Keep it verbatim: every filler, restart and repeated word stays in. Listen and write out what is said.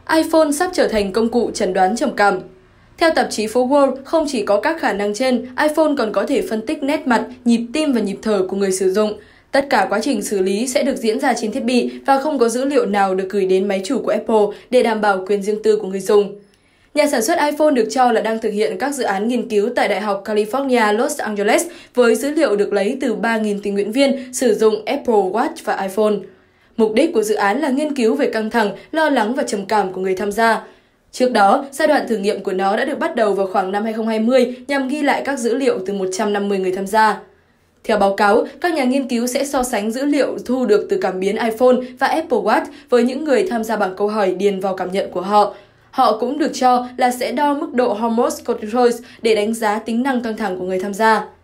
iPhone sắp trở thành công cụ chẩn đoán trầm cảm. Theo tạp chí phố World, không chỉ có các khả năng trên, iPhone còn có thể phân tích nét mặt, nhịp tim và nhịp thở của người sử dụng. Tất cả quá trình xử lý sẽ được diễn ra trên thiết bị và không có dữ liệu nào được gửi đến máy chủ của Apple để đảm bảo quyền riêng tư của người dùng. Nhà sản xuất iPhone được cho là đang thực hiện các dự án nghiên cứu tại Đại học California, Los Angeles với dữ liệu được lấy từ ba nghìn tình nguyện viên sử dụng Apple Watch và iPhone. Mục đích của dự án là nghiên cứu về căng thẳng, lo lắng và trầm cảm của người tham gia. Trước đó, giai đoạn thử nghiệm của nó đã được bắt đầu vào khoảng năm hai không hai không nhằm ghi lại các dữ liệu từ một trăm năm mươi người tham gia. Theo báo cáo, các nhà nghiên cứu sẽ so sánh dữ liệu thu được từ cảm biến iPhone và Apple Watch với những người tham gia bằng câu hỏi điền vào cảm nhận của họ. Họ cũng được cho là sẽ đo mức độ hormone cortisol để đánh giá tính năng căng thẳng của người tham gia.